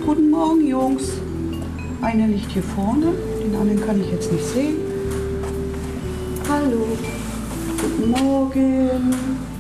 Guten Morgen, Jungs. Einer liegt hier vorne, den anderen kann ich jetzt nicht sehen. Hallo. Guten Morgen.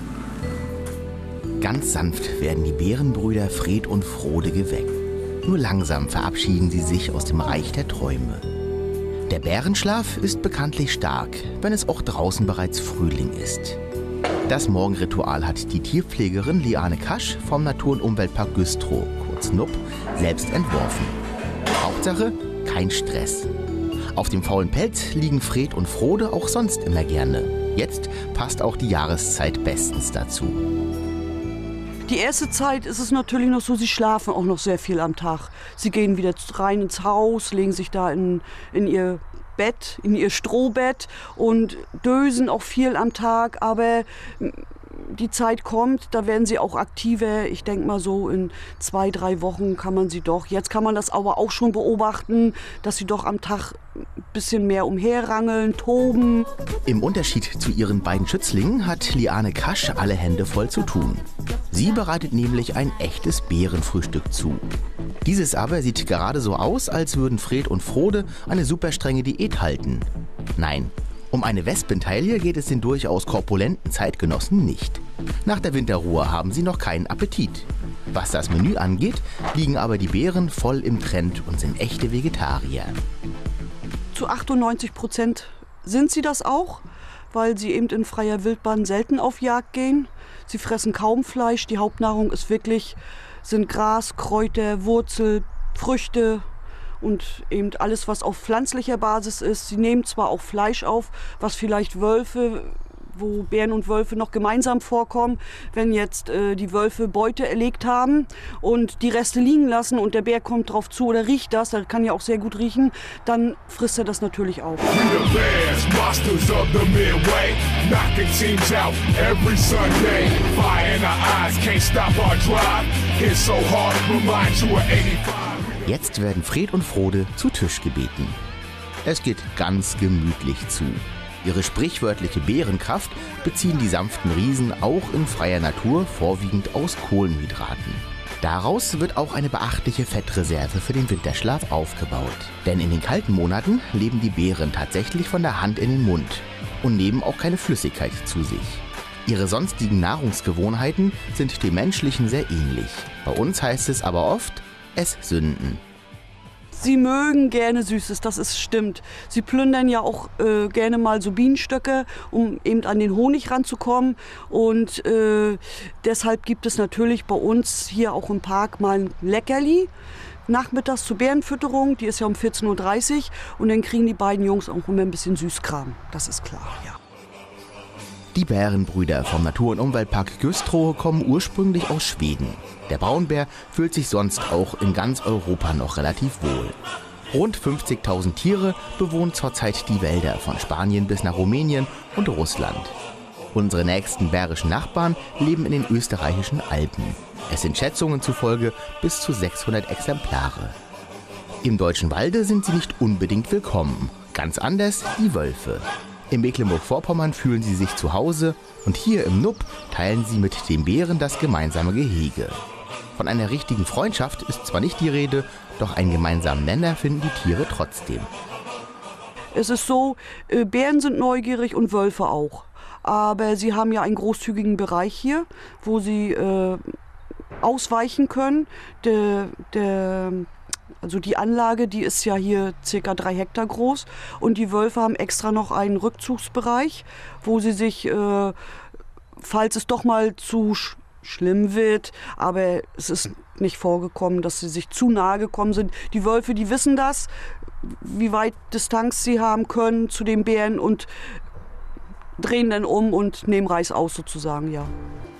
Ganz sanft werden die Bärenbrüder Fred und Frode geweckt. Nur langsam verabschieden sie sich aus dem Reich der Träume. Der Bärenschlaf ist bekanntlich stark, wenn es auch draußen bereits Frühling ist. Das Morgenritual hat die Tierpflegerin Liane Kasch vom Natur- und Umweltpark Güstrow, kurz NUP, selbst entworfen. Hauptsache, kein Stress. Auf dem faulen Pelz liegen Fred und Frode auch sonst immer gerne. Jetzt passt auch die Jahreszeit bestens dazu. Die erste Zeit ist es natürlich noch so, sie schlafen auch noch sehr viel am Tag. Sie gehen wieder rein ins Haus, legen sich da in ihr Bett, in ihr Strohbett und dösen auch viel am Tag. Aber die Zeit kommt, da werden sie auch aktiver. Ich denke mal so in 2, 3 Wochen kann man sie doch. Jetzt kann man das aber auch schon beobachten, dass sie doch am Tag ein bisschen mehr umherrangeln, toben. Im Unterschied zu ihren beiden Schützlingen hat Liane Kasch alle Hände voll zu tun. Sie bereitet nämlich ein echtes Bärenfrühstück zu. Dieses aber sieht gerade so aus, als würden Fred und Frode eine super strenge Diät halten. Nein, um eine Wespentaille geht es den durchaus korpulenten Zeitgenossen nicht. Nach der Winterruhe haben sie noch keinen Appetit. Was das Menü angeht, liegen aber die Bären voll im Trend und sind echte Vegetarier. Zu 98% sind sie das auch, weil sie eben in freier Wildbahn selten auf Jagd gehen. Sie fressen kaum Fleisch, die Hauptnahrung sind Gras, Kräuter, Wurzel, Früchte und eben alles, was auf pflanzlicher Basis ist. Sie nehmen zwar auch Fleisch auf, was vielleicht wo Bären und Wölfe noch gemeinsam vorkommen. Wenn jetzt die Wölfe Beute erlegt haben und die Reste liegen lassen und der Bär kommt drauf zu oder riecht das, der kann ja auch sehr gut riechen, dann frisst er das natürlich auf. Jetzt werden Fred und Frode zu Tisch gebeten. Es geht ganz gemütlich zu. Ihre sprichwörtliche Bärenkraft beziehen die sanften Riesen auch in freier Natur vorwiegend aus Kohlenhydraten. Daraus wird auch eine beachtliche Fettreserve für den Winterschlaf aufgebaut. Denn in den kalten Monaten leben die Bären tatsächlich von der Hand in den Mund und nehmen auch keine Flüssigkeit zu sich. Ihre sonstigen Nahrungsgewohnheiten sind dem menschlichen sehr ähnlich. Bei uns heißt es aber oft, Esssünden. Sie mögen gerne Süßes, stimmt. Sie plündern ja auch gerne mal so Bienenstöcke, um eben an den Honig ranzukommen. Und deshalb gibt es natürlich bei uns hier auch im Park mal ein Leckerli. Nachmittags zur Bärenfütterung, die ist ja um 14:30 Uhr. Und dann kriegen die beiden Jungs auch immer ein bisschen Süßkram, das ist klar, ja. Die Bärenbrüder vom Natur- und Umweltpark Güstrow kommen ursprünglich aus Schweden. Der Braunbär fühlt sich sonst auch in ganz Europa noch relativ wohl. Rund 50.000 Tiere bewohnen zurzeit die Wälder von Spanien bis nach Rumänien und Russland. Unsere nächsten bärischen Nachbarn leben in den österreichischen Alpen. Es sind Schätzungen zufolge bis zu 600 Exemplare. Im deutschen Walde sind sie nicht unbedingt willkommen. Ganz anders die Wölfe. In Mecklenburg-Vorpommern fühlen sie sich zu Hause und hier im NUP teilen sie mit den Bären das gemeinsame Gehege. Von einer richtigen Freundschaft ist zwar nicht die Rede, doch einen gemeinsamen Nenner finden die Tiere trotzdem. Es ist so, Bären sind neugierig und Wölfe auch. Aber sie haben ja einen großzügigen Bereich hier, wo sie ausweichen können. Also die Anlage, die ist ja hier ca. 3 Hektar groß und die Wölfe haben extra noch einen Rückzugsbereich, wo sie sich, falls es doch mal zu schlimm wird, aber es ist nicht vorgekommen, dass sie sich zu nahe gekommen sind. Die Wölfe, die wissen das, wie weit Distanz sie haben können zu den Bären und drehen dann um und nehmen Reiß aus sozusagen, ja.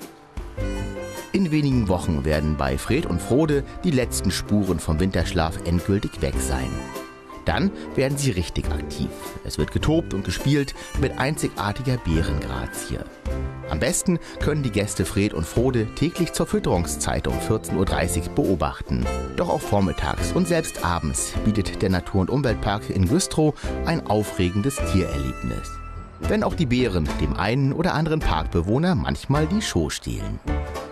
In wenigen Wochen werden bei Fred und Frode die letzten Spuren vom Winterschlaf endgültig weg sein. Dann werden sie richtig aktiv. Es wird getobt und gespielt mit einzigartiger Bärengrazie. Am besten können die Gäste Fred und Frode täglich zur Fütterungszeit um 14:30 Uhr beobachten. Doch auch vormittags und selbst abends bietet der Natur- und Umweltpark in Güstrow ein aufregendes Tiererlebnis. Wenn auch die Bären dem einen oder anderen Parkbewohner manchmal die Show stehlen.